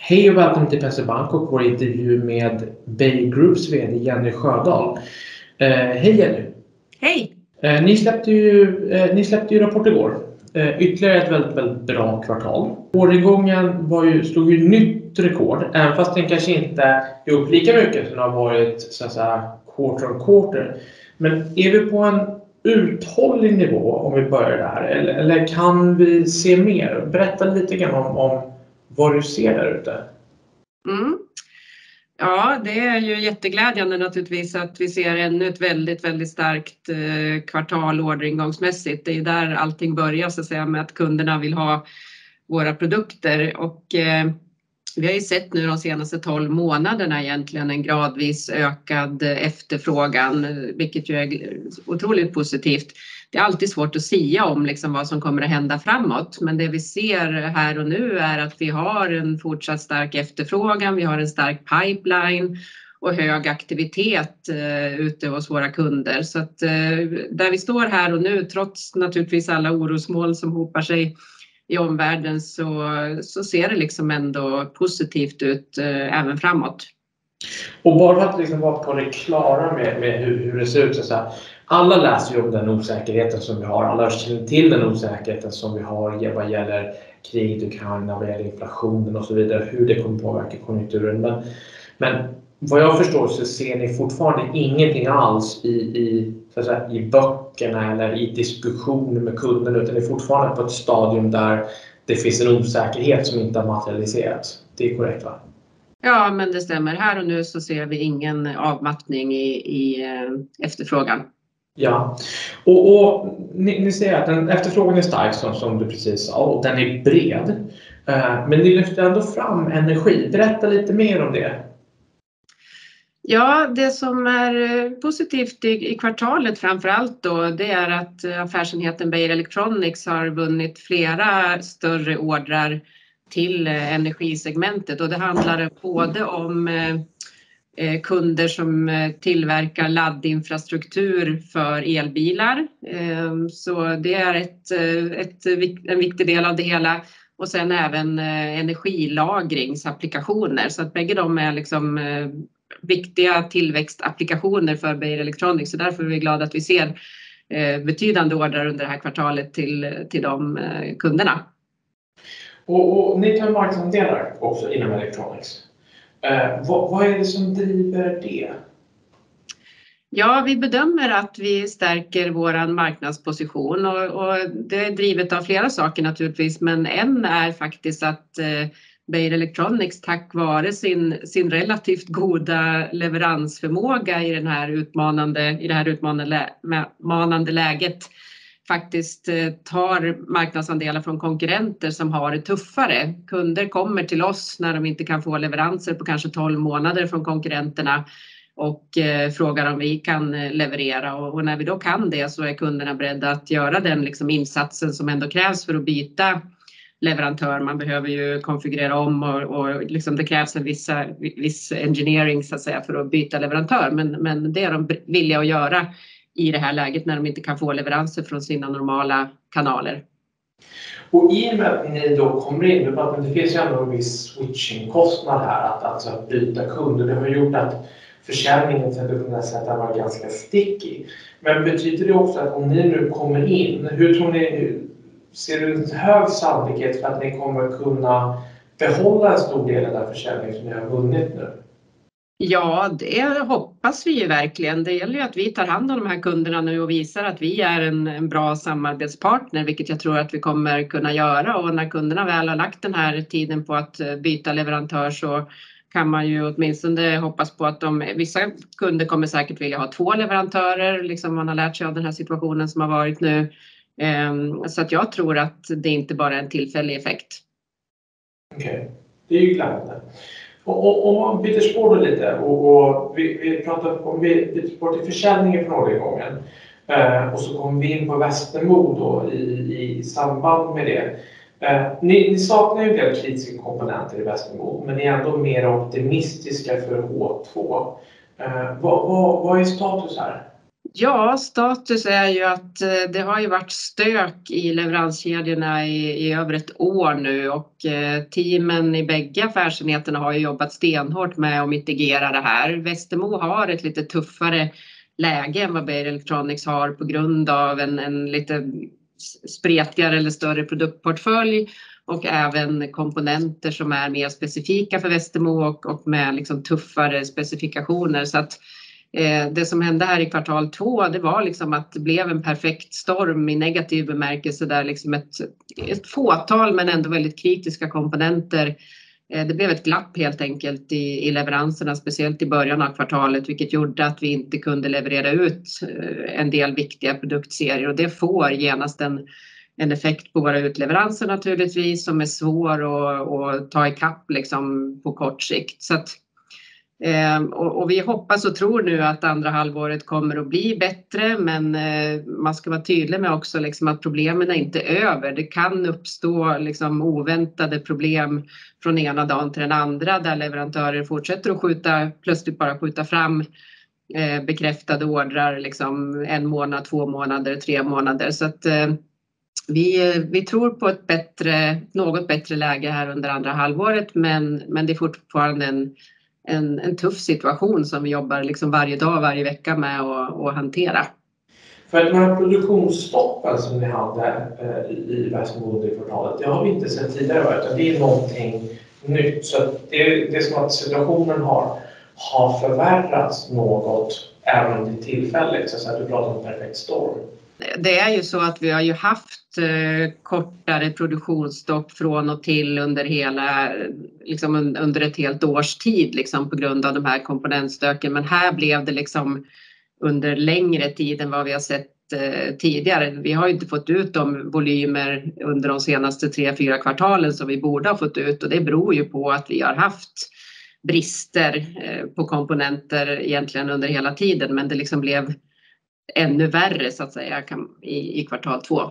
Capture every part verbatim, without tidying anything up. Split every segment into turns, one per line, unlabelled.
Hej och välkommen till P S E-bank och vår intervju med Beijer Groups vd Jenny Sjödahl. Eh, hej Jenny!
Hej!
Eh, ni, släppte ju, eh, ni släppte ju rapport igår. Eh, ytterligare ett väldigt, väldigt bra kvartal. Årgången var ju, slog ju nytt rekord, även fast den kanske inte är upp lika mycket som det har varit så att säga, quarter on quarter. Men är vi på en uthållig nivå om vi börjar där? Eller, eller kan vi se mer? Berätta lite grann om, om vad du ser där ute.
Mm. Ja, det är ju jätteglädjande naturligtvis att vi ser ännu ett väldigt, väldigt starkt eh, kvartal orderingångsmässigt. Det är där allting börjar så att säga med att kunderna vill ha våra produkter och eh, vi har ju sett nu de senaste tolv månaderna egentligen en gradvis ökad efterfrågan, vilket ju är otroligt positivt. Det är alltid svårt att sia om liksom vad som kommer att hända framåt, men det vi ser här och nu är att vi har en fortsatt stark efterfrågan, vi har en stark pipeline och hög aktivitet eh, ute hos våra kunder. Så att eh, där vi står här och nu, trots naturligtvis alla orosmoln som hopar sig i omvärlden, så, så ser det liksom ändå positivt ut eh, även framåt.
Och bara för att liksom vara på det klara med, med hur, hur det ser ut. Så här, alla läser ju om den osäkerheten som vi har. Alla känner till den osäkerheten som vi har vad gäller kriget i Ukraina, vad gäller inflationen och så vidare. Hur det kommer påverka konjunkturen. Men, men vad jag förstår så ser ni fortfarande ingenting alls i, i, så att säga, i böckerna eller i diskussioner med kunderna. Utan det är fortfarande på ett stadium där det finns en osäkerhet som inte har materialiserats. Det är korrekt, va?
Ja, men det stämmer. Här och nu så ser vi ingen avmattning i, i efterfrågan.
Ja, och, och ni, ni ser att den efterfrågan är stark som, som du precis sa och den är bred. Uh, men ni lyfter ändå fram energi. Berätta lite mer om det.
Ja, det som är positivt i, i kvartalet framförallt då, det är att affärsenheten Beijer Electronics har vunnit flera större ordrar till energisegmentet, och det handlar både om eh, kunder som tillverkar laddinfrastruktur för elbilar. Eh, så det är ett, ett, en viktig del av det hela, och sen även eh, energilagringsapplikationer, så att bägge de är liksom eh, viktiga tillväxtapplikationer för Beijer Electronics, så därför är vi glada att vi ser eh, betydande ordrar under det här kvartalet till, till de eh, kunderna.
Och, och ni tar marknadsandelar också inom Electronics. Eh, vad, vad är det som driver det?
Ja, vi bedömer att vi stärker våran marknadsposition, och, och det är drivet av flera saker naturligtvis, men en är faktiskt att eh, Beijer Electronics tack vare sin, sin relativt goda leveransförmåga i, den här utmanande, i det här utmanande, utmanande läget faktiskt tar marknadsandelar från konkurrenter som har det tuffare. Kunder kommer till oss när de inte kan få leveranser på kanske tolv månader från konkurrenterna och eh, frågar om vi kan leverera, och, och när vi då kan det så är kunderna beredda att göra den liksom insatsen som ändå krävs för att byta leverantör. Man behöver ju konfigurera om och, och liksom det krävs en vissa, viss engineering så att säga för att byta leverantör, men, men det är de villiga att göra i det här läget när de inte kan få leveranser från sina normala kanaler.
Och i och med att ni då kommer in, men det finns ju ändå en viss switching-kostnad här att alltså byta kunder. Det har gjort att försäljningen till det här sättet var ganska sticky. Men betyder det också att om ni nu kommer in, hur tror ni, ser du en hög sannolikhet för att ni kommer kunna behålla en stor del av den försäljning som ni har vunnit nu?
Ja, det hoppas vi ju verkligen. Det gäller ju att vi tar hand om de här kunderna nu och visar att vi är en, en bra samarbetspartner, vilket jag tror att vi kommer kunna göra. Och när kunderna väl har lagt den här tiden på att byta leverantör så kan man ju åtminstone hoppas på att de, vissa kunder kommer säkert vilja ha två leverantörer, liksom man har lärt sig av den här situationen som har varit nu. Så att jag tror att det inte bara är en tillfällig effekt.
Okej, okay. Det är ju glädjande. Och om man byter spår då lite och, och vi, vi pratar om vi byter spår till försäljningen för några gången eh, och så kommer vi in på Westermo då i, i samband med det. Eh, ni, ni saknar ju en del kritiska komponenter i Westermo, men ni är ändå mer optimistiska för H två. Eh, vad, vad, vad är status här?
Ja, status är ju att det har ju varit stök i leveranskedjorna i, i över ett år nu och teamen i bägge affärsenheterna har ju jobbat stenhårt med att mitigera det här. Westermo har ett lite tuffare läge än vad Beijer Electronics har på grund av en, en lite spretigare eller större produktportfölj och även komponenter som är mer specifika för Westermo och, och med liksom tuffare specifikationer. Så att eh, det som hände här i kvartal två, det var liksom att det blev en perfekt storm i negativ bemärkelse där liksom ett, ett fåtal men ändå väldigt kritiska komponenter. Eh, det blev ett glapp helt enkelt i, i leveranserna, speciellt i början av kvartalet, vilket gjorde att vi inte kunde leverera ut eh, en del viktiga produktserier och det får genast en En effekt på våra utleveranser naturligtvis som är svår att, att ta ikapp liksom på kort sikt. Så att, eh, och, och vi hoppas och tror nu att andra halvåret kommer att bli bättre, men eh, man ska vara tydlig med också liksom att problemen är inte över. Det kan uppstå liksom oväntade problem från ena dagen till den andra där leverantörer fortsätter att skjuta, plötsligt bara skjuta fram eh, bekräftade ordrar liksom en månad, två månader, tre månader. Så att eh, Vi, vi tror på ett bättre, något bättre läge här under andra halvåret, men, men det är fortfarande en, en, en tuff situation som vi jobbar liksom varje dag, varje vecka med att, att hantera.
För att de här produktionsstoppen som ni hade eh, i Westermo under kvartalet, det har vi inte sett tidigare, utan det är någonting nytt. Så det, det är som att situationen har, har förvärrats något, även om det är tillfälligt. Så att du pratar om perfekt storm.
Det är ju så att vi har ju haft eh, kortare produktionsstopp från och till under hela, liksom under ett helt års tid liksom på grund av de här komponentstöken. Men här blev det liksom under längre tid än vad vi har sett eh, tidigare. Vi har ju inte fått ut de volymer under de senaste tre, fyra kvartalen som vi borde ha fått ut och det beror ju på att vi har haft brister eh, på komponenter egentligen under hela tiden, men det liksom blev ännu värre så att säga i, i kvartal två.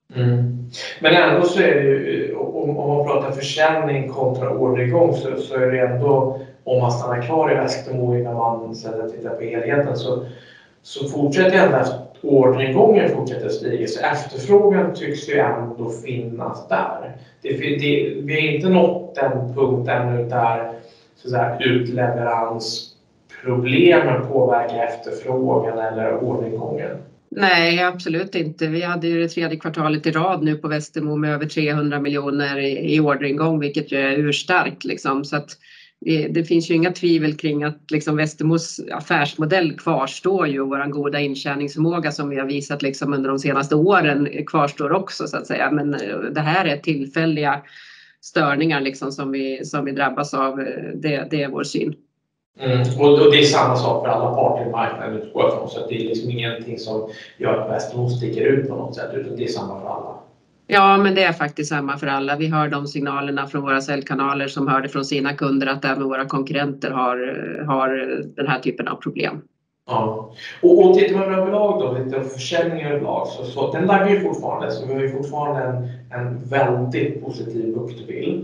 Mm. Men ändå så är det ju, om, om man pratar försäljning kontra orderingång så, så är det ändå, om man stannar kvar i Westermo innan man sedan tittar på helheten så, så fortsätter ändå orderingången fortsätter stiga, så efterfrågan tycks ju ändå finnas där. Det, det, vi har inte nått den punkten där så att säga, utleverans problemen påverkar efterfrågan eller orderingången?
Nej, absolut inte. Vi hade ju det tredje kvartalet i rad nu på Westermo med över trehundra miljoner i, i orderingång, vilket ju är urstarkt liksom. Så att det, det finns ju inga tvivel kring att liksom Westermos affärsmodell kvarstår ju, och våran goda intjäningsförmåga som vi har visat liksom under de senaste åren kvarstår också så att säga. Men det här är tillfälliga störningar liksom som vi, som vi drabbas av. Det, det är vår syn.
Mm. Och, och det är samma sak för alla parter i marknaden utgår ifrån, så att det är liksom ingenting som gör att Westermo sticker ut på något sätt, utan det är samma för alla.
Ja, men det är faktiskt samma för alla. Vi hör de signalerna från våra säljkanaler som hörde från sina kunder att även våra konkurrenter har, har den här typen av problem.
Ja. Och, och tittar man överlag då, lite försäljning överlag, så, så den laggar ju fortfarande, så vi har ju fortfarande en, en väldigt positiv book-to-bill.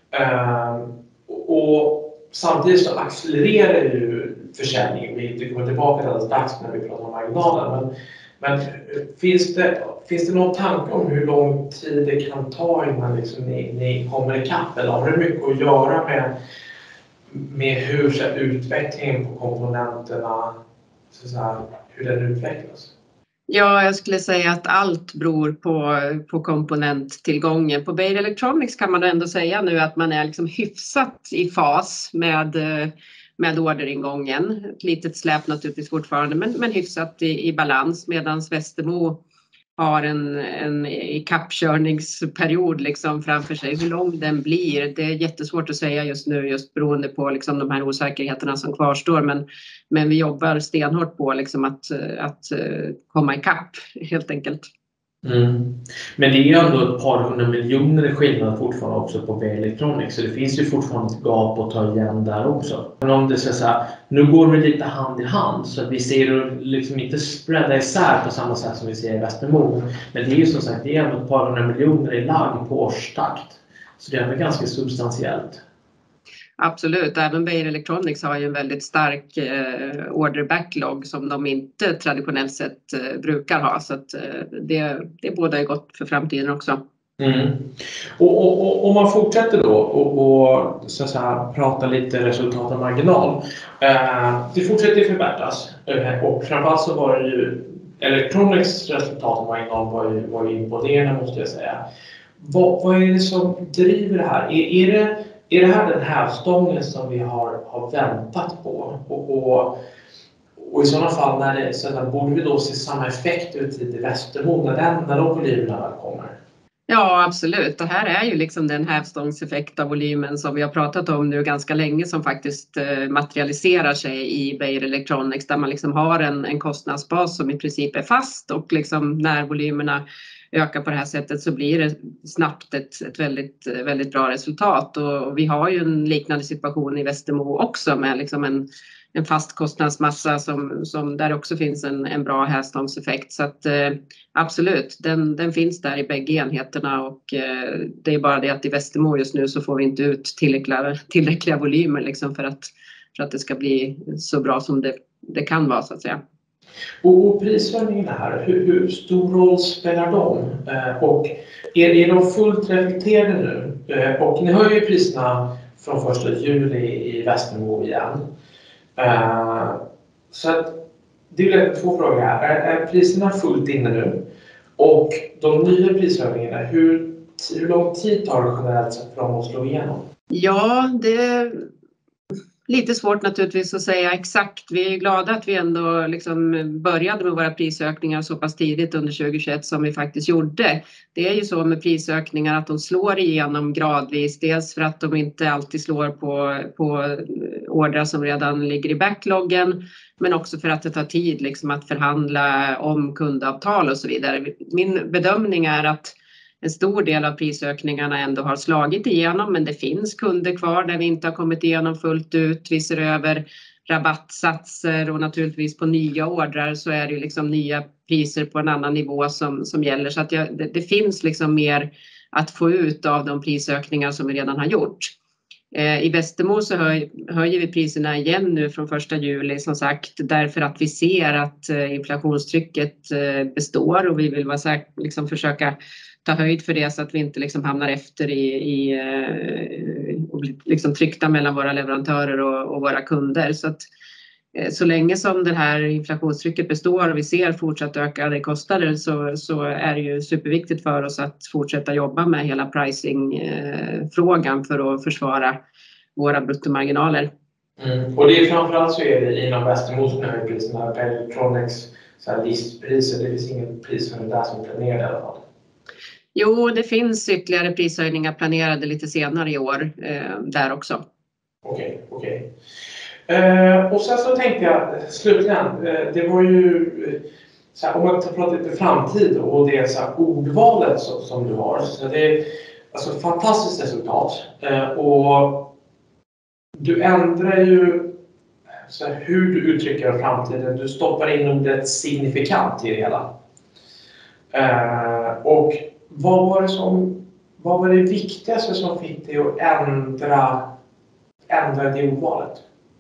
Uh, och samtidigt så accelererar ju försäljningen. Vi kommer tillbaka till alldeles dags när vi pratar om marginalen. Men, men finns, det, finns det någon tanke om hur lång tid det kan ta innan liksom ni, ni kommer ikapp? Eller har det mycket att göra med, med hur så, utvecklingen på komponenterna, så, så här, hur den utvecklas?
Ja, jag skulle säga att allt beror på, på komponenttillgången. På Beijer Electronics kan man ändå säga nu att man är liksom hyfsat i fas med, med orderingången. Ett litet släp naturligtvis fortfarande, men, men hyfsat i, i balans, medan Westermo har en, en ikappkörningsperiod liksom framför sig. Hur lång den blir, det är jättesvårt att säga just nu, just beroende på liksom de här osäkerheterna som kvarstår. Men, men vi jobbar stenhårt på liksom att, att komma ikapp helt enkelt.
Mm. Men det är ju ändå ett par hundra miljoner i skillnad fortfarande också på Beijer Electronics, så det finns ju fortfarande ett gap att ta igen där också. Men om det ska säga, nu går det lite hand i hand, så att vi ser liksom inte spreada isär på samma sätt som vi ser i Westermo. Men det är ju som sagt, det är ändå ett par hundra miljoner i lag på årstakt, så det är ändå ganska substantiellt.
Absolut, även Beijer Electronics har ju en väldigt stark eh, order backlog som de inte traditionellt sett eh, brukar ha. Så att, eh, det, det bådar ju gott för framtiden också.
Mm. Och, och, och om man fortsätter då och, och så att säga, prata lite resultat och marginal. Eh, det fortsätter förbättras eh, och framförallt så var det ju Electronics resultat och marginal var ju, var ju imponerande måste jag säga. Vad, vad är det som driver det här? Är, är, det, är det här den hävstången som vi har, har väntat på? Och, och, och i sådana fall när det, så där, borde vi då se samma effekt ut i Westermo när, den, när de volymerna väl kommer?
Ja, absolut. Det här är ju liksom den hävstångseffekt av volymen som vi har pratat om nu ganska länge som faktiskt materialiserar sig i Beijer Electronics där man liksom har en, en kostnadsbas som i princip är fast och liksom när volymerna ökar på det här sättet så blir det snabbt ett, ett väldigt, väldigt bra resultat. Och, och vi har ju en liknande situation i Westermo också med liksom en en fast kostnadsmassa som, som där också finns en, en bra hävstångseffekt. Så att eh, absolut, den, den finns där i bägge enheterna och eh, det är bara det att i Westermo just nu så får vi inte ut tillräckliga, tillräckliga volymer liksom för, att, för att det ska bli så bra som det, det kan vara så att säga.
Och, och prishöjningarna här, hur, hur stor roll spelar de? Eh, och är, är de fullt reflekterade nu? Eh, och ni höjer priserna från första juli i Westermo igen. Uh, så att det är två frågor här. Är, är priserna fullt inne nu? Och de nya prishöjningarna, hur, hur lång tid tar det generellt sett för dem att slå igenom?
Ja, det är lite svårt naturligtvis att säga exakt. Vi är glada att vi ändå liksom började med våra prisökningar så pass tidigt under tjugohundratjugoett som vi faktiskt gjorde. Det är ju så med prisökningar att de slår igenom gradvis. Dels för att de inte alltid slår på, på ordrar som redan ligger i backloggen. Men också för att det tar tid liksom att förhandla om kundavtal och så vidare. Min bedömning är att en stor del av prisökningarna ändå har slagit igenom men det finns kunder kvar där vi inte har kommit igenom fullt ut. Vi ser över rabattsatser och naturligtvis på nya ordrar så är det liksom nya priser på en annan nivå som, som gäller. Så att jag, det, det finns liksom mer att få ut av de prisökningar som vi redan har gjort. Eh, I Westermo så höj, höjer vi priserna igen nu från första juli som sagt därför att vi ser att eh, inflationstrycket eh, består och vi vill vara säk, liksom försöka ta höjd för det så att vi inte liksom hamnar efter i, i och liksom tryckta mellan våra leverantörer och, och våra kunder. Så att så länge som det här inflationstrycket består och vi ser fortsatt ökade kostnader så, så är det ju superviktigt för oss att fortsätta jobba med hela pricing-frågan för att försvara våra bruttomarginaler.
Mm. Och det är framförallt så är det inom Westermo som höjer priserna, Electronics, så här listpriser, det finns ingen prishöjning där som planerad i alla fall.
Jo, det finns ytterligare prishöjningar planerade lite senare i år eh, där också.
Okej, okej. Eh, och sen så tänkte jag slutligen, eh, det var ju så här, om man pratar lite framtid och det är så här, ordvalet som, som du har. Så det är alltså ett fantastiskt resultat eh, och du ändrar ju så här, hur du uttrycker framtiden. Du stoppar in ordet signifikant i det hela. Eh, och vad var det som vad var det viktigaste som fick dig att ändra ändra det ordvalet?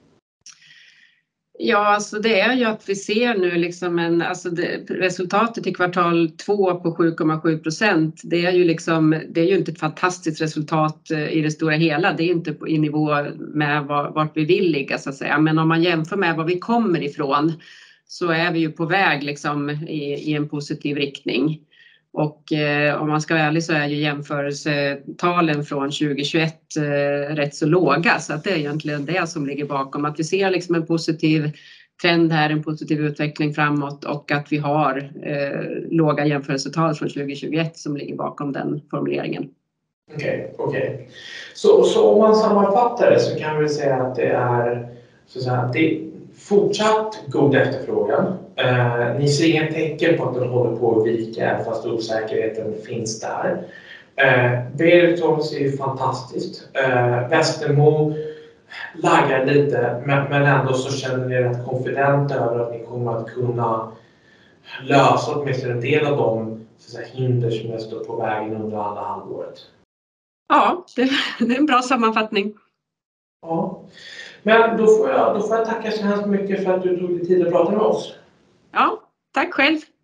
Ja, alltså det är ju att vi ser nu liksom en, alltså det, resultatet i kvartal två på sju komma sju procent. Det är ju liksom, det är ju inte ett fantastiskt resultat i det stora hela. Det är inte i nivå med vart vi vill ligga så att säga. Men om man jämför med var vi kommer ifrån så är vi ju på väg liksom i, i en positiv riktning. Och eh, om man ska vara ärlig så är ju jämförelsetalen från tjugohundratjugoett eh, rätt så låga. Så att det är egentligen det som ligger bakom. Att vi ser liksom en positiv trend här, en positiv utveckling framåt. Och att vi har eh, låga jämförelsetal från tjugohundratjugoett som ligger bakom den formuleringen.
Okej, okay, okej. Okay. Så, så om man sammanfattar det så kan vi säga att det är, så att säga, det är fortsatt god efterfrågan. Eh, ni ser inga tecken på att den håller på att vika fast osäkerheten finns där. Eh, Beijer Electronics är ju fantastiskt. Eh, Westermo laggar lite men, men ändå så känner ni rätt konfident över att ni kommer att kunna lösa åtminstone en del av de så att säga, hinder som jag står på vägen under andra halvåret.
Ja, det, det är en bra sammanfattning.
Ja. Men då får, jag, då får jag tacka så hemskt mycket för att du tog dig tid att prata med oss.
Ja, tack själv.